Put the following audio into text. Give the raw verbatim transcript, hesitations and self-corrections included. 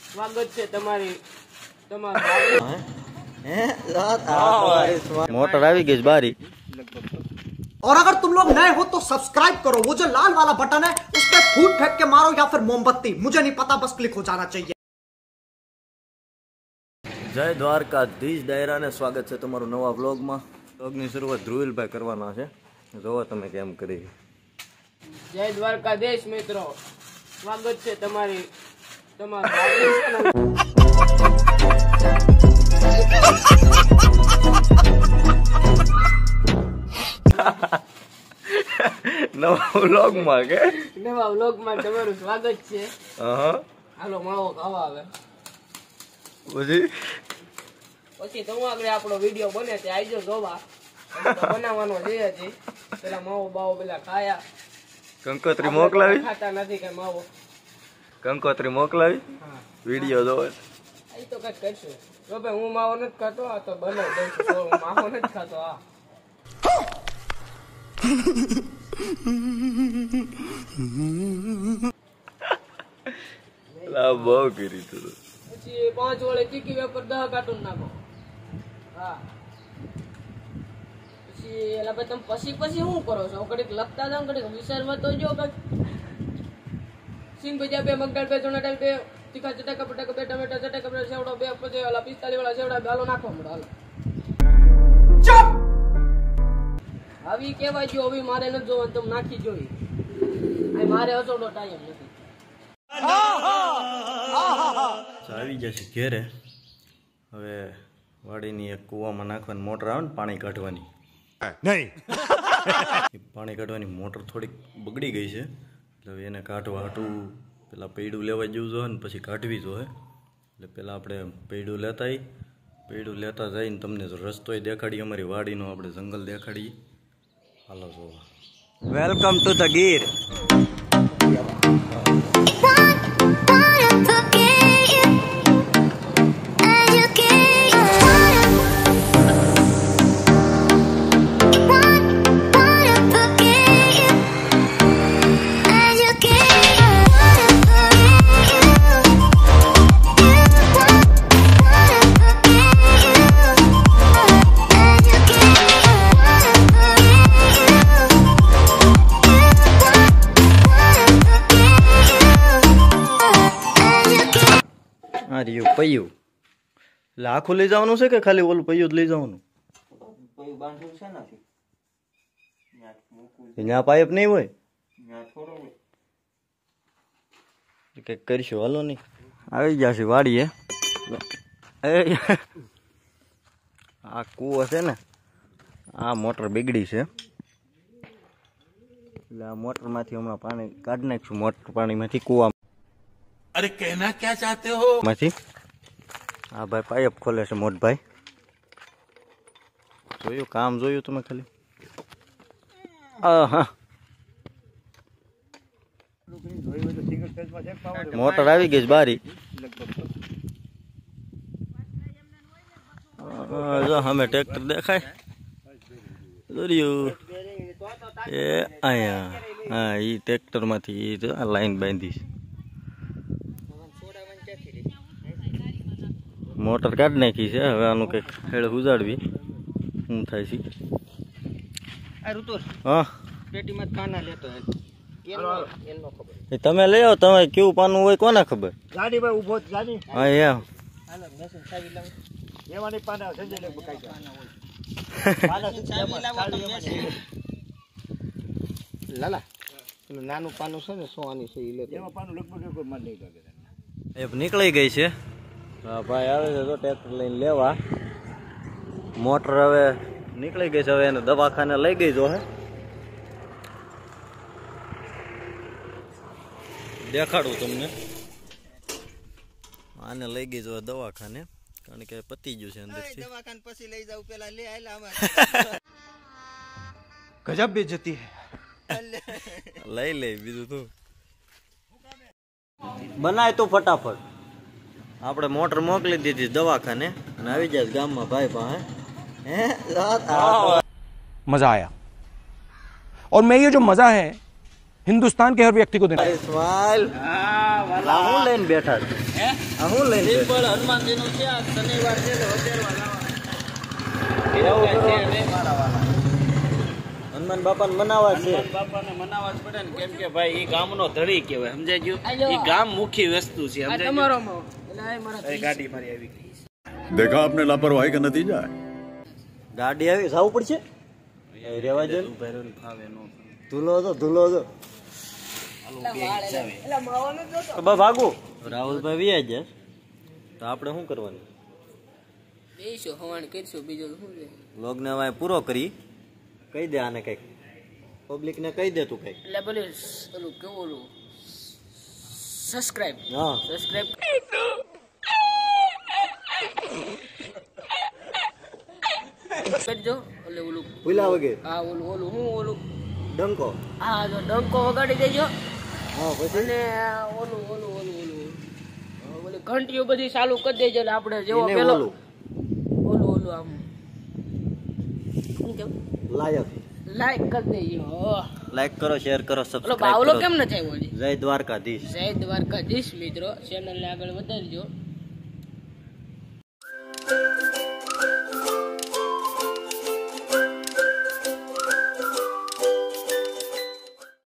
સ્વાગત છે તમારી તમારું मोटर आ गई बारी। और अगर तुम लोग नए हो तो सब्सक्राइब करो, वो जो लाल वाला बटन है उस पर फूट फेंक के मारो या फिर मोमबत्ती, मुझे नहीं पता, बस क्लिक हो जाना चाहिए। जय द्वारकाधीश डायरा ने स्वागत है तमारू नवा व्लॉग में। व्लॉग की शुरुआत ध्रुविल भाई करवाना है, जोवा तमे केम करी। जय द्वारकाधीश मित्रों, स्वागत છે તમારી તમારું નવા વ્લોગ માં કે નવા વ્લોગ માં તમારું સ્વાગત છે। હા હાલો માવો ખાવા આવે પછી પછી તો આગળ આપણો વિડિયો બને તે આવજો જોવા। બનાવવાનો છે હજી, પેલા માવો બાવો પેલા ખાયા, કંકોત્રી મોકલાવી, ખાતા નથી કે માવો કંકોત્રી મોકલાવી, વિડિયો જોવે આ તો કઈ કરશું। જો ભાઈ હું માવો નથી ખાતો, આ તો બનાવ દઉં છું, હું માવો નથી ખાતો। આ લા બહુ કરી તું પછી પાંચ વડે ચીકી વેપર દહ કાર્ટૂન નાખો। હા પછી એલા ભાઈ તમે પછી પછી શું કરો છો? ઘડીક લખતા જાવ, ઘડીક વિચારવા તો જો કઈક સિંગ ભજીયા બે, મગદાળ બે, ચણા દાળ બે, તીખા ચટાકા બટાકા બે, ટમેટા ચટાકા બે, સેવડો બે, પછી ઓલા પિસ્તાલીસ વાળા સેવડા ગાલો નાખવા મળે। હાલો આવી કેવાય જો, હવે મારે નથી જોવાનું, તમે નાખી જોઈ, મારે હસોડો ટાઈમ નથી। આવી જશે ઘેરે। હવે વાડીની એક કૂવામાં નાખવાની મોટર આવે ને પાણી કાઢવાની, નહીં પાણી કાઢવાની મોટર થોડીક બગડી ગઈ છે, એટલે એને કાઢવા હાટું પેલા પૈડું લેવા જવું જોઈએ ને પછી કાઢવી જોઈએ। એટલે પેલા આપણે પૈડું લેતા આવી, પૈડું લેતા જઈને તમને રસ્તોય દેખાડીએ, અમારી વાડીનો આપણે જંગલ દેખાડીએ। હાલો જોવા, વેલકમ ટુ ધ ગીર। પૈયું એટલે આખું લઈ જવાનું છે કે ખાલી ઓલું પૈયું જ લઈ જવાનું? ત્યાં પાઇપ નહીં હોય, કઈક કરીશું, હાલો નહીં આવી જશે વાડીએ। આ કૂવો છે ને, આ મોટર બગડી છે, એટલે આ મોટર માંથી હમણાં પાણી કાઢી નાખશું, મોટર પાણીમાંથી કૂવા। अरे कहना क्या चाहते हो? માંથી આ ભાઈ પાઇપ ખોલે છે, મોટભાઈ જોયું, કામ જોયું તમે ખાલી? હા મોટર આવી ગઈ છે બારી। જો અમે ટ્રેક્ટર દેખાય દોર્યું એ અહીંયા, હા એ ટ્રેક્ટર માંથી લાઈન બાંધી છે, મોટર કાઢી નાખી છે। હવે આનું કંઈક હેડ ઉજાડવી શું થાય છે? હા એ તમે લઈ આવો, તમે કેવું પાનું હોય કોને ખબર? હા એમ લાલા નાનું પાનું છે ને સોની છે, એ નીકળી ગઈ છે। હા ભાઈ આવે છે તો ટ્રેક્ટર લઈને લેવા, મોટર હવે નીકળી ગઈ છે, હવે એને દવાખાને લઈ ગઈ જો હે, દેખાડું તમને, આને લઈ ગઈ જો દવાખાને, કારણ કે પતી ગયું છે અંદરથી। દવાખાને પછી લઈ જાવ, પેલા લે આયલા અમારે गजब बेइज्जती है। લઈ લે બીજું તું બનાય તો ફટાફટ। આપણે મોટર મોકલી દીધી દવાખાને અને આવી જાય ગામમાં ભાઈ પાસે। હે मजा आया और मैं ये जो मजा है हिंदुस्तान के हर व्यक्ति को देना સ્માઈલ હા હું લઈને બેઠા છું હે આ હું લઈને સિમ્પલ હનુમાનજી નું છે આ શનિવાર છે તો અત્યારમાં લાવવા એવું છે ને મારા વાલા હનુમાન બાપાને મનાવા છે બાપાને મનાવવા જ પડે ને કેમ કે ભાઈ ઈ ગામનો ધણી કહેવાય સમજાય ગયું ઈ ગામ મુખી વસ્તુ છે આ સમજાય તમારો માં એટલે આ મારા ગયું ગાડી મારી આવી ગઈ देखा आपने लापरवाही का नतीजा है ગાડી આવી જવું પડશે રેવા દે ભેરન ફાવે નો ધૂલો તો ધૂલો તો એટલે માવાનો જોતો બા ભાગો રાહુલભાઈ વ્યા જાય તો આપણે શું કરવાનું બેસો હવાણ કરશું બીજું શું છે લોગને હવે પૂરો કરી કહી દે આને કઈક પબ્લિક ને કહી દે તું કઈક એટલે બોલે ઓલું કેવું ઓલું સબસ્ક્રાઇબ હા સબસ્ક્રાઇબ કરજો ઓલે ઓલું ભૂલા વગેરે હા ઓલું ઓલું હું ઓલું ડંકો હા જો ડંકો વગાડી દેજો હા પછી અને ઓલું ઓલું ઓલું ઓલું ઓલી ઘંટીઓ બધી ચાલુ કરી દેજો એટલે આપણે જેવો એને પેલો ઓલું ઓલું ઓલું આમ શું કેમ લાયક લાઈક કરી દેજો લાઈક કરો શેર કરો ઓલો સબસ્ક્રાઇબ બાવલો કરો કેમ ન થાય ઓલી જય દ્વારકાધીશ જય દ્વારકાધીશ મિત્રો ચેનલને આગળ વધારજો.